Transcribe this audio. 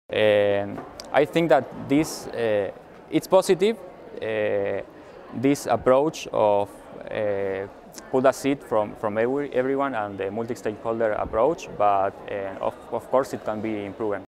I think that this it's positive. This approach of put a seat from everyone and the multi-stakeholder approach, but of course it can be improved.